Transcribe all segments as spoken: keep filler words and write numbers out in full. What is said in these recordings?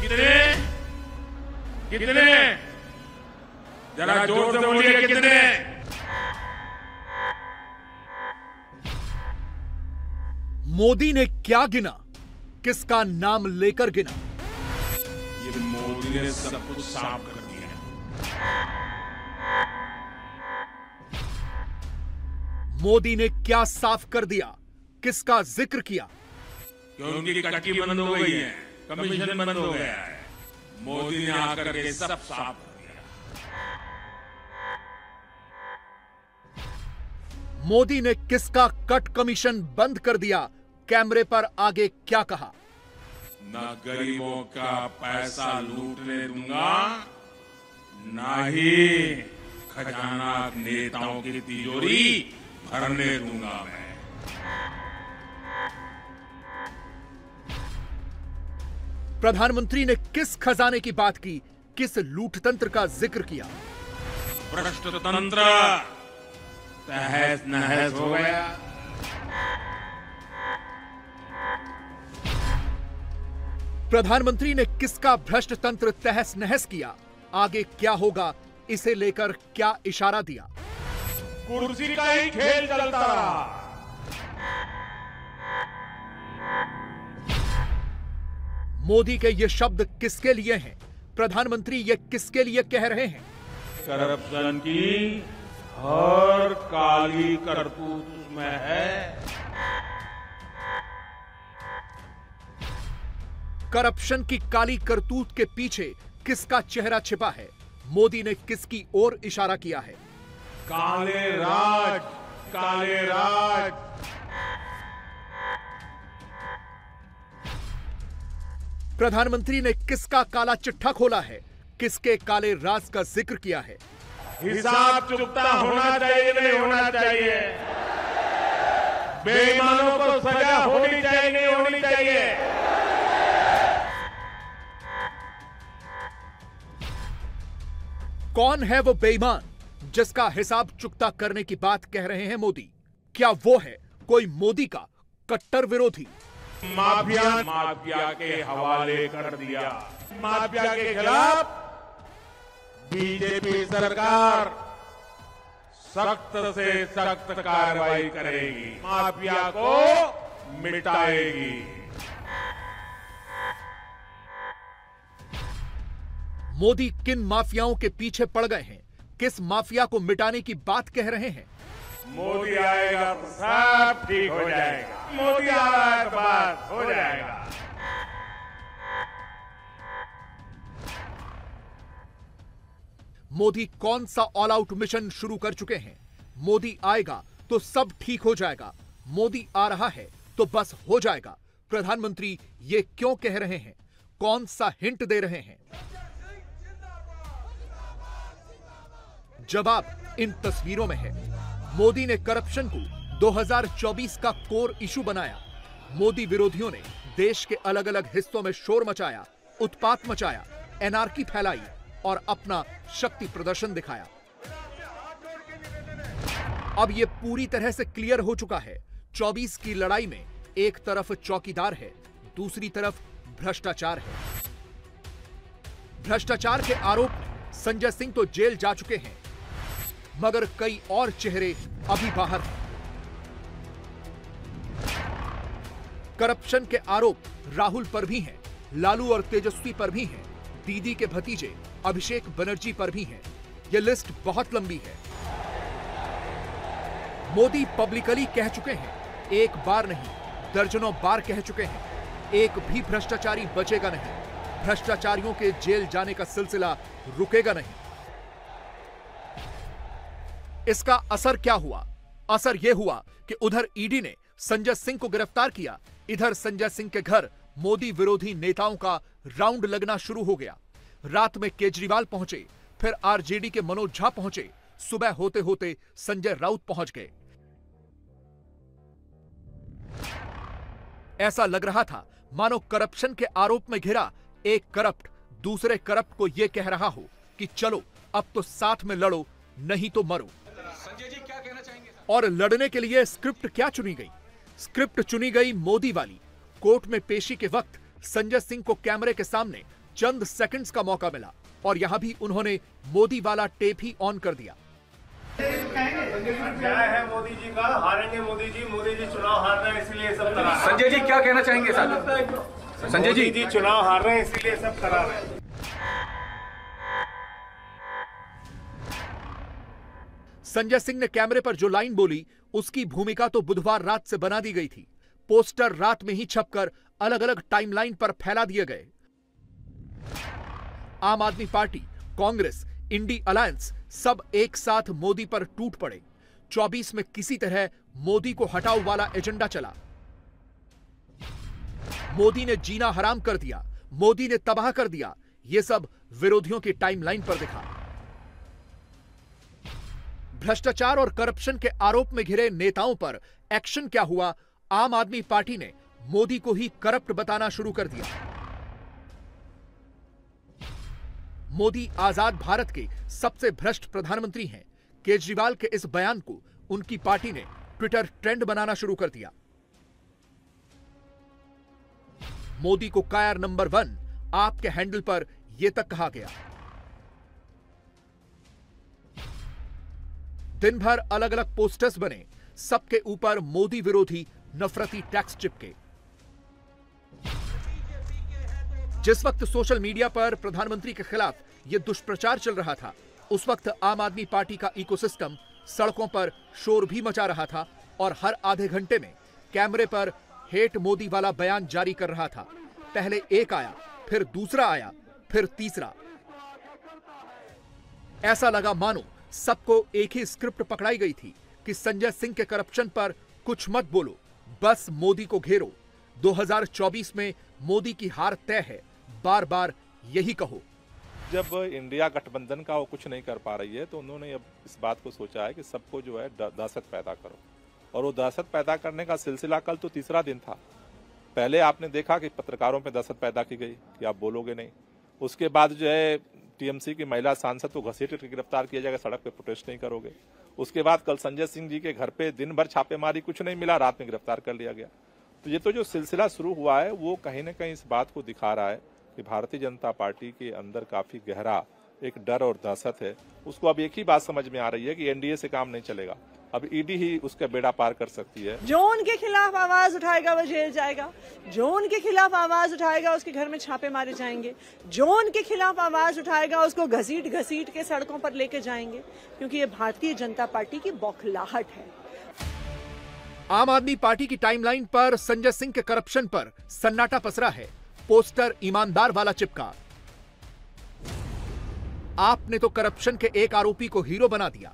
कितने कितने जरा जोर से बोलिए कितने। मोदी ने क्या गिना, किसका नाम लेकर गिना? ये मोदी ने सब कुछ साफ कर दिया है। मोदी ने क्या साफ कर दिया, किसका जिक्र किया? क्योंकि उनकी कटकी बंद हो गई है, कमीशन बंद हो गया है। मोदी ने आकर के सब साफ कर दिया। मोदी ने किसका कट कमीशन बंद कर दिया, कैमरे पर आगे क्या कहा? न गरीबों का पैसा लूटने दूंगा, ना ही खजाना नेताओं की तिजोरी भरने दूंगा मैं। प्रधानमंत्री ने किस खजाने की बात की, किस लूटतंत्र का जिक्र किया? भ्रष्ट तंत्र तहस नहस हो गया। प्रधानमंत्री ने किसका भ्रष्ट तंत्र तहस नहस किया, आगे क्या होगा, इसे लेकर क्या इशारा दिया? कुर्सी का ही खेल चलता रहा। मोदी के ये शब्द किसके लिए हैं? प्रधानमंत्री ये किसके लिए कह रहे हैं? करप्शन की हर काली करतूत उसमें है। करप्शन की काली करतूत के पीछे किसका चेहरा छिपा है? मोदी ने किसकी ओर इशारा किया है? काले राज, काले राज। प्रधानमंत्री ने किसका काला चिट्ठा खोला है, किसके काले राज का जिक्र किया है? हिसाब चुकता होना चाहिए, नहीं होना चाहिए। बेईमानों को सजा होनी चाहिए, नहीं होनी चाहिए। कौन है वो बेईमान जिसका हिसाब चुकता करने की बात कह रहे हैं मोदी? क्या वो है कोई मोदी का कट्टर विरोधी? माफिया माफिया के हवाले कर दिया। माफिया के खिलाफ बीजेपी सरकार सख्त से सख्त कार्रवाई करेगी, माफिया को मिटाएगी। मोदी किन माफियाओं के पीछे पड़ गए हैं, किस माफिया को मिटाने की बात कह रहे हैं? मोदी आएगा तो सब ठीक हो जाएगा। मोदी आएगा तो बात हो जाएगा। मोदी कौन सा ऑल आउट मिशन शुरू कर चुके हैं? मोदी आएगा तो सब ठीक हो जाएगा, मोदी आ रहा है तो बस हो जाएगा। प्रधानमंत्री ये क्यों कह रहे हैं? कौन सा हिंट दे रहे हैं? जवाब इन तस्वीरों में है। मोदी ने करप्शन को दो हज़ार चौबीस का कोर इशू बनाया। मोदी विरोधियों ने देश के अलग अलग हिस्सों में शोर मचाया, उत्पात मचाया, एनार्की फैलाई और अपना शक्ति प्रदर्शन दिखाया। अब यह पूरी तरह से क्लियर हो चुका है। चौबीस की लड़ाई में एक तरफ चौकीदार है, दूसरी तरफ भ्रष्टाचार है। भ्रष्टाचार के आरोप संजय सिंह तो जेल जा चुके हैं, मगर कई और चेहरे अभी बाहर हैं। करप्शन के आरोप राहुल पर भी हैं, लालू और तेजस्वी पर भी हैं, दीदी के भतीजे अभिषेक बनर्जी पर भी हैं। यह लिस्ट बहुत लंबी है। मोदी पब्लिकली कह चुके हैं, एक बार नहीं दर्जनों बार कह चुके हैं, एक भी भ्रष्टाचारी बचेगा नहीं, भ्रष्टाचारियों के जेल जाने का सिलसिला रुकेगा नहीं। इसका असर क्या हुआ? असर यह हुआ कि उधर ईडी ने संजय सिंह को गिरफ्तार किया, इधर संजय सिंह के घर मोदी विरोधी नेताओं का राउंड लगना शुरू हो गया। रात में केजरीवाल पहुंचे, फिर आरजेडी के मनोज झा पहुंचे, सुबह होते होते संजय राउत पहुंच गए। ऐसा लग रहा था मानो करप्शन के आरोप में घिरा एक करप्ट दूसरे करप्ट को यह कह रहा हो कि चलो अब तो साथ में लड़ो, नहीं तो मरो। संजय जी क्या कहना चाहेंगे? और लड़ने के लिए स्क्रिप्ट क्या चुनी गई? स्क्रिप्ट चुनी गई मोदी वाली। कोर्ट में पेशी के वक्त संजय सिंह को कैमरे के सामने चंद सेकंड्स का मौका मिला और यहां भी उन्होंने मोदी वाला टेप ही ऑन कर दिया। क्या है मोदी जी का, हारेंगे मोदी जी, मोदी जी चुनाव हार रहे हैं इसलिए सब करा रहे हैं। संजय जी क्या कहना चाहेंगे साहब? संजय जी जी चुनाव हार रहे हैं इसीलिए सब करा रहे हैं। संजय सिंह ने कैमरे पर जो लाइन बोली उसकी भूमिका तो बुधवार रात से बना दी गई थी। पोस्टर रात में ही छपकर अलग अलग टाइमलाइन पर फैला दिए गए। आम आदमी पार्टी, कांग्रेस, इंडी अलायंस सब एक साथ मोदी पर टूट पड़े। चौबीस में किसी तरह मोदी को हटाओ वाला एजेंडा चला। मोदी ने जीना हराम कर दिया, मोदी ने तबाह कर दिया, यह सब विरोधियों की टाइमलाइन पर दिखा। भ्रष्टाचार और करप्शन के आरोप में घिरे नेताओं पर एक्शन क्या हुआ? आम आदमी पार्टी ने मोदी को ही करप्ट बताना शुरू कर दिया। मोदी आजाद भारत के सबसे भ्रष्ट प्रधानमंत्री हैं। केजरीवाल के इस बयान को उनकी पार्टी ने ट्विटर ट्रेंड बनाना शुरू कर दिया। मोदी को कायर नंबर वन आपके हैंडल पर यह तक कहा गया। दिन भर अलग अलग पोस्टर्स बने, सबके ऊपर मोदी विरोधी नफरती टैक्स चिपके। जिस वक्त सोशल मीडिया पर प्रधानमंत्री के खिलाफ यह दुष्प्रचार चल रहा था, उस वक्त आम आदमी पार्टी का इकोसिस्टम सड़कों पर शोर भी मचा रहा था और हर आधे घंटे में कैमरे पर हेट मोदी वाला बयान जारी कर रहा था। पहले एक आया, फिर दूसरा आया, फिर तीसरा। ऐसा लगा मानो सबको एक ही स्क्रिप्ट पकड़ाई गई थी कि संजय सिंह के करप्शन पर कुछ मत बोलो, बस मोदी को घेरो। दो हज़ार चौबीस में मोदी की हार तय है, बार बार यही कहो। जब इंडिया गठबंधन का वो कुछ नहीं कर पा रही है तो उन्होंने अब इस बात को सोचा है कि सबको जो है दहशत पैदा करो, और वो दहशत पैदा करने का सिलसिला कल तो तीसरा दिन था। पहले आपने देखा कि पत्रकारों पे दहशत पैदा की गई कि आप बोलोगे नहीं। उसके बाद जो है टीएमसी की महिला सांसद को घसीट कर गिरफ्तार किया जाएगा, सड़क पे प्रोटेस्ट नहीं करोगे। उसके बाद कल संजय सिंह जी के घर पे दिन भर छापेमारी, कुछ नहीं मिला, रात में गिरफ्तार कर लिया गया। तो ये तो जो सिलसिला शुरू हुआ है वो कहीं ना कहीं इस बात को दिखा रहा है कि भारतीय जनता पार्टी के अंदर काफी गहरा एक डर और दहशत है। उसको अब एक ही बात समझ में आ रही है कि एनडीए से काम नहीं चलेगा, अब ईडी ही उसका बेड़ा पार कर सकती है। जो उनके खिलाफ आवाज उठाएगा वो जेल जाएगा, जो उनके खिलाफ आवाज उठाएगा उसके घर में छापे मारे जाएंगे, जो उनके खिलाफ आवाज उठाएगा उसको घसीट घसीट के सड़कों पर लेके जाएंगे, क्योंकि ये भारतीय जनता पार्टी की बौखलाहट है। आम आदमी पार्टी की टाइमलाइन पर संजय सिंह के करप्शन पर सन्नाटा पसरा है। पोस्टर ईमानदार वाला चिपका। आपने तो करप्शन के एक आरोपी को हीरो बना दिया,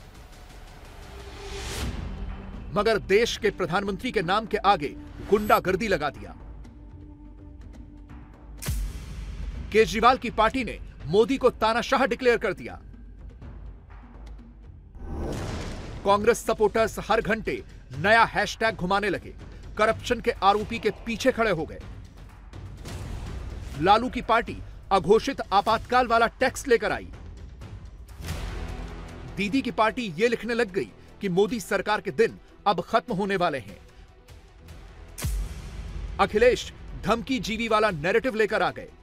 मगर देश के प्रधानमंत्री के नाम के आगे गुंडागर्दी लगा दिया। केजरीवाल की पार्टी ने मोदी को तानाशाह डिक्लेयर कर दिया। कांग्रेस सपोर्टर्स हर घंटे नया हैशटैग घुमाने लगे, करप्शन के आरोपी के पीछे खड़े हो गए। लालू की पार्टी अघोषित आपातकाल वाला टैक्स लेकर आई। दीदी की पार्टी यह लिखने लग गई कि मोदी सरकार के दिन अब खत्म होने वाले हैं। अखिलेश धमकी जीवी वाला नैरेटिव लेकर आ गए।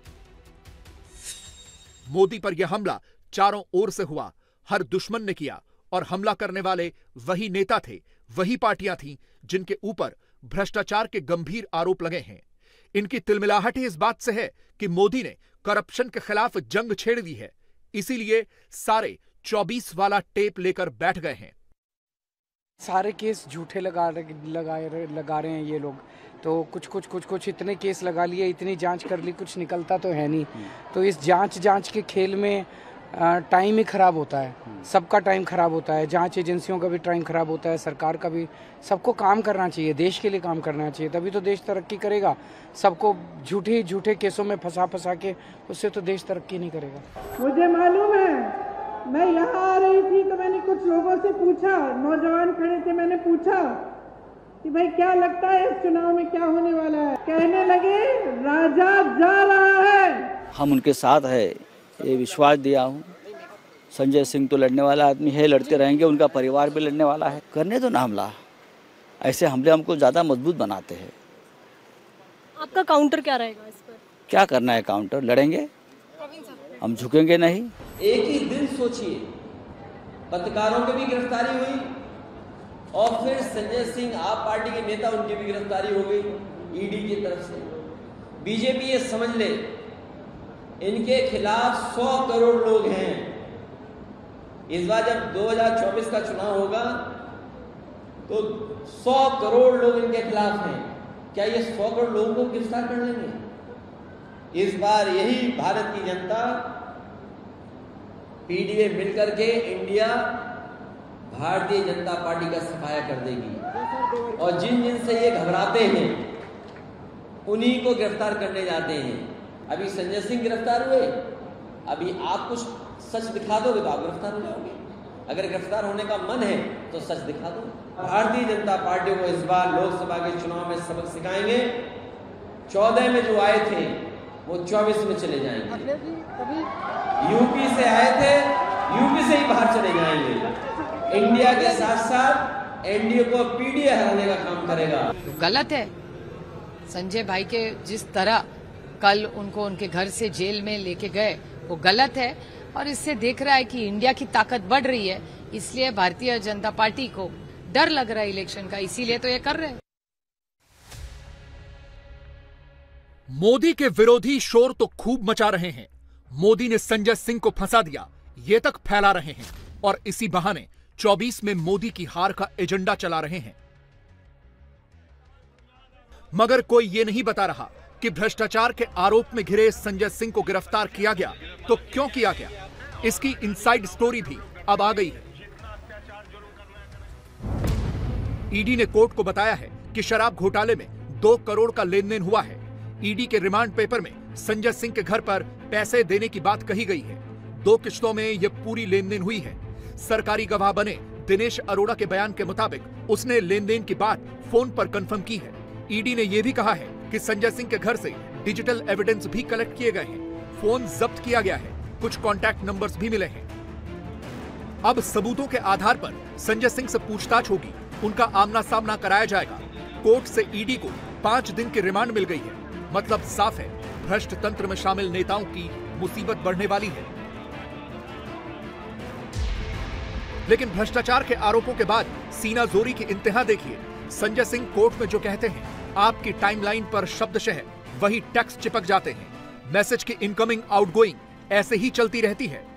मोदी पर यह हमला चारों ओर से हुआ, हर दुश्मन ने किया, और हमला करने वाले वही नेता थे, वही पार्टियां थीं जिनके ऊपर भ्रष्टाचार के गंभीर आरोप लगे हैं। इनकी तिलमिलाहट ही इस बात से है कि मोदी ने करप्शन के खिलाफ जंग छेड़ दी है, इसीलिए सारे चौबीस वाला टेप लेकर बैठ गए हैं। सारे केस झूठे लगा लगा लगा रहे हैं ये लोग, तो कुछ कुछ कुछ कुछ इतने केस लगा लिए, इतनी जांच कर ली, कुछ निकलता तो है नहीं। तो इस जांच जांच के खेल में टाइम ही खराब होता है, सबका टाइम खराब होता है, जांच एजेंसियों का भी टाइम खराब होता है, सरकार का भी। सबको काम करना चाहिए, देश के लिए काम करना चाहिए, तभी तो देश तरक्की करेगा। सबको झूठे झूठे केसों में फंसा फंसा के उससे तो देश तरक्की नहीं करेगा। मुझे मालूम है, मैं यहाँ आ रही थी तो मैंने कुछ लोगों से पूछा, नौजवान खड़े थे, मैंने पूछा कि भाई क्या लगता है इस चुनाव में क्या होने वाला है। कहने लगे राजा जा रहा है। हम उनके साथ है ये विश्वास दिया हूँ। संजय सिंह तो लड़ने वाला आदमी है, लड़ते रहेंगे, उनका परिवार भी लड़ने वाला है। करने दो ना हमला, ऐसे हमले हमको ज़्यादा मजबूत बनाते हैं। आपका काउंटर क्या रहेगा इस पर? क्या करना है काउंटर, लड़ेंगे, हम झुकेंगे नहीं। एक ही दिन सोचिए, पत्रकारों की भी गिरफ्तारी हुई और फिर संजय सिंह आप पार्टी के नेता उनकी भी गिरफ्तारी हो गई ईडी की तरफ से। बीजेपी ये समझ ले, इनके खिलाफ सौ करोड़ लोग हैं। इस बार जब दो हज़ार चौबीस का चुनाव होगा तो सौ करोड़ लोग इनके खिलाफ हैं। क्या ये सौ करोड़ लोगों को गिरफ्तार कर लेंगे? इस बार यही भारत की जनता पीडीए मिलकर के इंडिया भारतीय जनता पार्टी का सफाया कर देगी और जिन जिन से ये घबराते हैं उन्हीं को गिरफ्तार करने जाते हैं। अभी संजय सिंह गिरफ्तार हुए, अभी आप कुछ सच दिखा दोगे तो आप गिरफ्तार हो जाओगे। अगर गिरफ्तार होने का मन है तो सच दिखा दो। भारतीय जनता पार्टी को इस बार लोकसभा के चुनाव में सबक सिखाएंगे। चौदह में जो आए थे वो चौबीस में चले जाएंगे। यूपी से आए थे, यूपी से ही बाहर चले जाएंगे। इंडिया के साथ साथ एनडीए को पीडीए हराने का काम करेगा। गलत है। संजय भाई के जिस तरह कल उनको उनके घर से जेल में लेके गए वो गलत है और इससे देख रहा है कि इंडिया की ताकत बढ़ रही है, इसलिए भारतीय जनता पार्टी को डर लग रहा है इलेक्शन का, इसीलिए तो ये कर रहे हैं। मोदी के विरोधी शोर तो खूब मचा रहे हैं। मोदी ने संजय सिंह को फंसा दिया, ये तक फैला रहे हैं और इसी बहाने चौबीस में मोदी की हार का एजेंडा चला रहे हैं। मगर कोई ये नहीं बता रहा कि भ्रष्टाचार के आरोप में घिरे संजय सिंह को गिरफ्तार किया गया तो क्यों किया गया। इसकी इनसाइड स्टोरी भी अब आ गई है। ईडी ने कोर्ट को बताया है कि शराब घोटाले में दो करोड़ का लेन देन हुआ है। ईडी के रिमांड पेपर में संजय सिंह के घर पर पैसे देने की बात कही गई है। दो किश्तों में यह पूरी लेन देन हुई है। सरकारी गवाह बने दिनेश अरोड़ा के बयान के मुताबिक उसने लेन देन की बात फोन पर कंफर्म की है। ईडी ने यह भी कहा है कि संजय सिंह के घर से डिजिटल एविडेंस भी कलेक्ट किए गए हैं। फोन जब्त किया गया है, कुछ कॉन्टैक्ट नंबर्स भी मिले हैं। अब सबूतों के आधार पर संजय सिंह से पूछताछ होगी, उनका आमना सामना कराया जाएगा। कोर्ट से ईडी को पांच दिन की रिमांड मिल गई है। मतलब साफ है, भ्रष्ट तंत्र में शामिल नेताओं की मुसीबत बढ़ने वाली है। लेकिन भ्रष्टाचार के आरोपों के बाद सीना जोरी की इंतहा देखिए। संजय सिंह कोर्ट में जो कहते हैं, आपकी टाइमलाइन पर शब्दशः वही टेक्स्ट चिपक जाते हैं। मैसेज की इनकमिंग आउटगोइंग ऐसे ही चलती रहती है।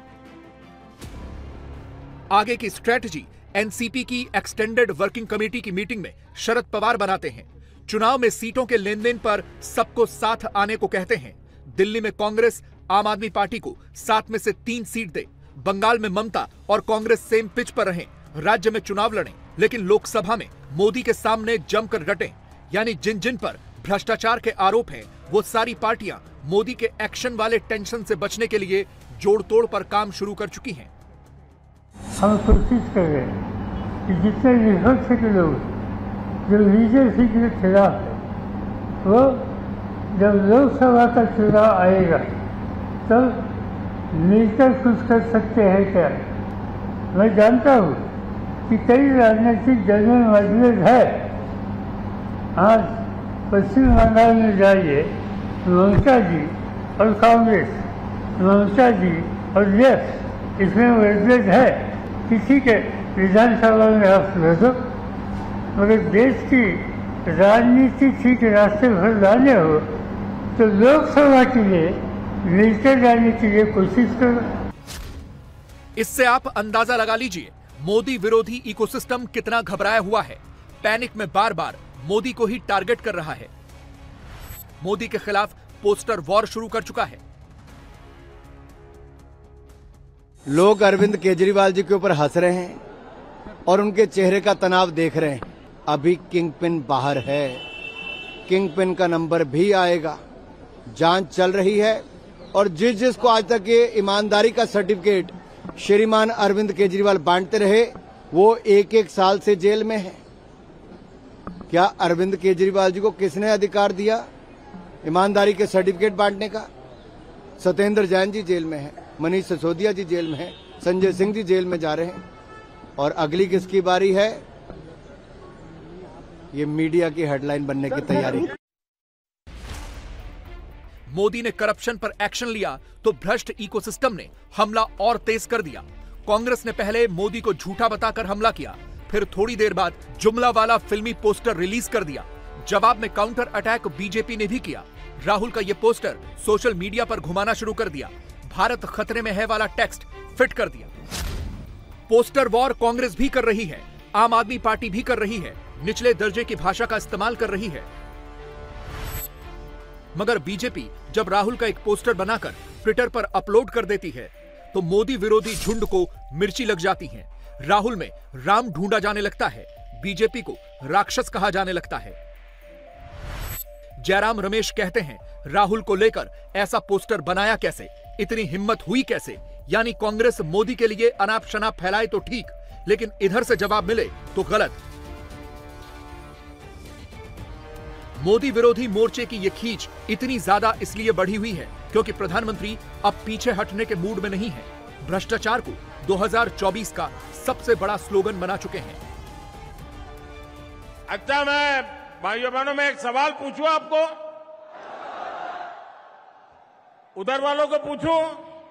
आगे की स्ट्रेटजी एनसीपी की एक्सटेंडेड वर्किंग कमेटी की मीटिंग में शरद पवार बनाते हैं। चुनाव में सीटों के लेन देन पर सबको साथ आने को कहते हैं। दिल्ली में कांग्रेस आम आदमी पार्टी को सात में से तीन सीट दे। बंगाल में ममता और कांग्रेस सेम पिच पर रहें। राज्य में चुनाव लड़ें, लेकिन लोकसभा में मोदी के सामने जमकर डटें। यानी जिन जिन पर भ्रष्टाचार के आरोप हैं, वो सारी पार्टियां मोदी के एक्शन वाले टेंशन से बचने के लिए जोड़ तोड़ पर काम शुरू कर चुकी हैं। हम कोशिश कर रहे हैं कि जितने विपक्ष के लोग जो लीडरशिप के खिलाफ है, वो जब लोकसभा का चुनाव आएगा तब मिलकर कुछ कर सकते हैं क्या। मैं जानता हूँ कि कई राजनीतिक दलों में मतभेद है। आज पश्चिम बंगाल में जाइए, ममता जी और कांग्रेस, ममता जी और लेफ्ट, इसमें मतभेद है। किसी के विधानसभा में आप भेजो, मगर देश की राजनीति ठीक रास्ते पर लाने हो तो लोकसभा के लिए मिलकर जाने के लिए कोशिश करो। इससे आप अंदाजा लगा लीजिए मोदी विरोधी इकोसिस्टम कितना घबराया हुआ है। पैनिक में बार बार मोदी को ही टारगेट कर रहा है। मोदी के खिलाफ पोस्टर वॉर शुरू कर चुका है। लोग अरविंद केजरीवाल जी के ऊपर हंस रहे हैं और उनके चेहरे का तनाव देख रहे हैं। अभी किंग पिन बाहर है, किंग पिन का नंबर भी आएगा। जांच चल रही है और जिस जिसको आज तक ये ईमानदारी का सर्टिफिकेट श्रीमान अरविंद केजरीवाल बांटते रहे, वो एक एक साल से जेल में है। क्या अरविंद केजरीवाल जी को किसने अधिकार दिया ईमानदारी के सर्टिफिकेट बांटने का? सत्येंद्र जैन जी जेल में है, मनीष सिसोदिया जी जेल में है, संजय सिंह जी जेल में जा रहे हैं। और अगली किसकी बारी है? ये मीडिया की हेडलाइन बनने की तैयारी। मोदी ने करप्शन पर एक्शन लिया तो भ्रष्ट इकोसिस्टम ने हमला और तेज कर दिया। कांग्रेस ने पहले मोदी को झूठा बताकर हमला किया, फिर थोड़ी देर बाद जुमला वाला फिल्मी पोस्टर रिलीज कर दिया। जवाब में काउंटर अटैक बीजेपी ने भी किया। राहुल का यह पोस्टर सोशल मीडिया पर घुमाना शुरू कर दिया। भारत खतरे में है वाला टेक्स्ट फिट कर दिया। पोस्टर वॉर कांग्रेस भी कर रही है, आम आदमी पार्टी भी कर रही है, निचले दर्जे की भाषा का इस्तेमाल कर रही है। मगर बीजेपी जब राहुल का एक पोस्टर बनाकर ट्विटर पर अपलोड कर देती है तो मोदी विरोधी झुंड को मिर्ची लग जाती है। राहुल में राम ढूंढा जाने लगता है, बीजेपी को राक्षस कहा जाने लगता है। जयराम रमेश कहते हैं, राहुल को लेकर ऐसा पोस्टर बनाया कैसे, इतनी हिम्मत हुई कैसे? यानी कांग्रेस मोदी के लिए अनाप शनाप फैलाए तो ठीक, लेकिन इधर से जवाब मिले तो गलत। मोदी विरोधी मोर्चे की यह खींच इतनी ज्यादा इसलिए बढ़ी हुई है क्योंकि प्रधानमंत्री अब पीछे हटने के मूड में नहीं है। भ्रष्टाचार को दो हज़ार चौबीस का सबसे बड़ा स्लोगन बना चुके हैं। अच्छा, मैं भाइयों बहनों में एक सवाल पूछूं आपको, उधर वालों को पूछूं,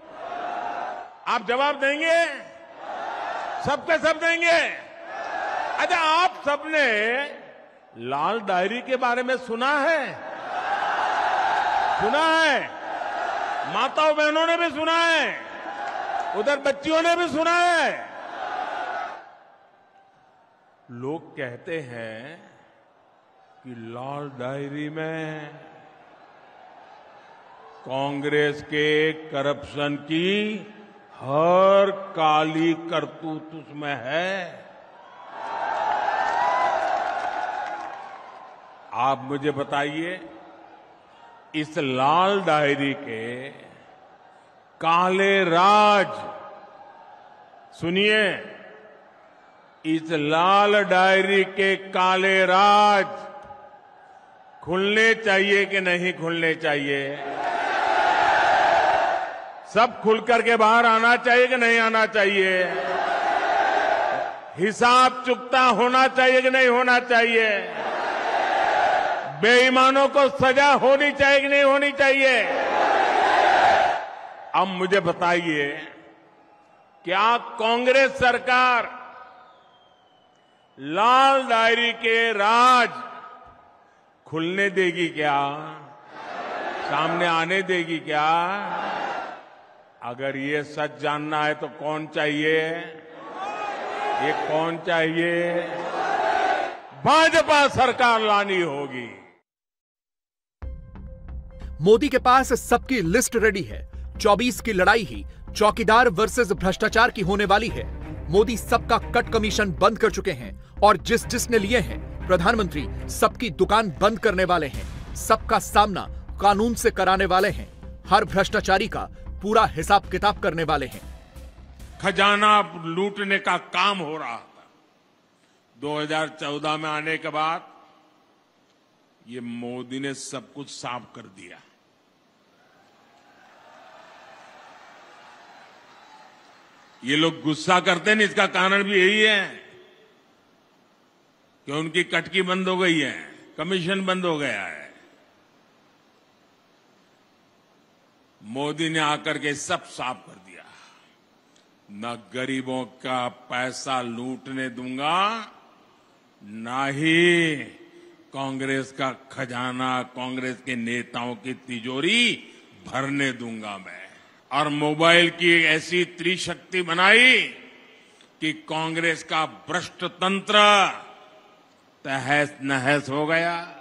आप जवाब देंगे? सबके सब देंगे? अच्छा, आप सबने लाल डायरी के बारे में सुना है? सुना है? माताओं बहनों ने भी सुना है, उधर बच्चियों ने भी सुना है। लोग कहते हैं कि लाल डायरी में कांग्रेस के करप्शन की हर काली करतूत उसमें है। आप मुझे बताइए, इस लाल डायरी के काले राज, सुनिए, इस लाल डायरी के काले राज खुलने चाहिए कि नहीं खुलने चाहिए? सब खुल करके बाहर आना चाहिए कि नहीं आना चाहिए? हिसाब चुकता होना चाहिए कि नहीं होना चाहिए? बेईमानों को सजा होनी चाहिए कि नहीं होनी चाहिए? अब मुझे बताइए, क्या कांग्रेस सरकार लाल डायरी के राज खुलने देगी क्या? सामने आने देगी क्या? अगर ये सच जानना है तो कौन चाहिए? ये कौन चाहिए? भाजपा सरकार लानी होगी। मोदी के पास सबकी लिस्ट रेडी है। चौबीस की लड़ाई ही चौकीदार वर्सेस भ्रष्टाचार की होने वाली है। मोदी सबका कट कमीशन बंद कर चुके हैं और जिस जिसने लिए हैं, प्रधानमंत्री सबकी दुकान बंद करने वाले हैं। सबका सामना कानून से कराने वाले हैं। हर भ्रष्टाचारी का पूरा हिसाब किताब करने वाले हैं। खजाना लूटने का काम हो रहा था। दो हज़ार चौदह में आने के बाद ये मोदी ने सब कुछ साफ कर दिया। ये लोग गुस्सा करते हैं, इसका कारण भी यही है कि उनकी कटकी बंद हो गई है, कमीशन बंद हो गया है। मोदी ने आकर के सब साफ कर दिया। न गरीबों का पैसा लूटने दूंगा, ना ही कांग्रेस का खजाना, कांग्रेस के नेताओं की तिजोरी भरने दूंगा मैं। और मोबाइल की एक ऐसी त्रिशक्ति बनाई कि कांग्रेस का भ्रष्ट तंत्र तहस नहस हो गया।